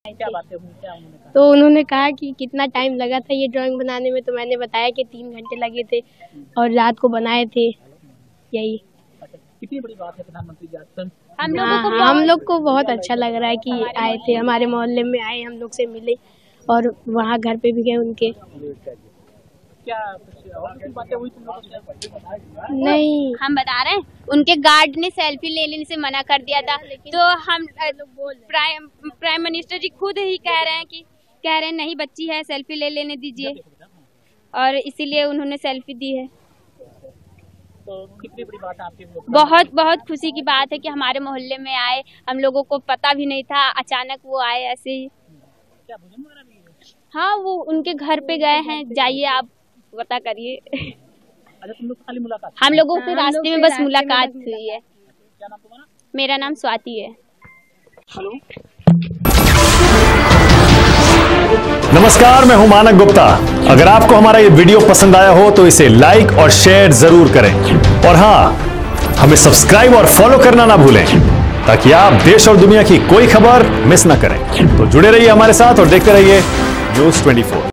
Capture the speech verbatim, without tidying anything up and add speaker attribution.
Speaker 1: क्या बातें हुई, क्या उन्होंने कहा?
Speaker 2: तो उन्होंने कहा कि कितना टाइम लगा था ये ड्राइंग बनाने में, तो मैंने बताया कि तीन घंटे लगे थे और रात को बनाए थे। यही
Speaker 1: अच्छा, कितनी बड़ी बात है प्रधानमंत्री जी आज
Speaker 2: हम लोगों को हम लोग को बहुत अच्छा लग रहा है कि आए थे, हमारे मोहल्ले में आए, हम लोग से मिले और वहाँ घर पे भी गए उनके।
Speaker 1: क्या कुछ और भी बातें हुई तुम लोगों से?
Speaker 2: नहीं,
Speaker 3: हम बता रहे हैं उनके गार्ड ने सेल्फी ले लेने से मना कर दिया था, तो हम प्राइम प्राइम मिनिस्टर जी खुद ही कह रहे हैं कि कह रहे हैं नहीं बच्ची है सेल्फी ले लेने दीजिए, और इसीलिए उन्होंने सेल्फी दी है।
Speaker 1: तो कितनी बड़ी बात है आपके लिए?
Speaker 3: बहुत बहुत खुशी की बात है कि हमारे मोहल्ले में आए, हम लोगों को पता भी नहीं था, अचानक वो आए ऐसे ही।
Speaker 1: क्या भोजन वगैरह भी है?
Speaker 3: हाँ, वो उनके घर पे गए हैं, जाइए आप पता करिए।
Speaker 1: अच्छा, तुम लोग खाली मुलाकात?
Speaker 3: हम लोगों से रास्ते में बस मुलाकात हुई है।
Speaker 1: क्या नाम तुम्हारा?
Speaker 3: मेरा नाम स्वाति है।
Speaker 1: हेलो,
Speaker 4: नमस्कार, मैं हूं मानक गुप्ता। अगर आपको हमारा ये वीडियो पसंद आया हो तो इसे लाइक और शेयर जरूर करें, और हां, हमें सब्सक्राइब और फॉलो करना ना भूलें ताकि आप देश और दुनिया की कोई खबर मिस ना करें। तो जुड़े रहिए हमारे साथ और देखते रहिए न्यूज़ चौबीस।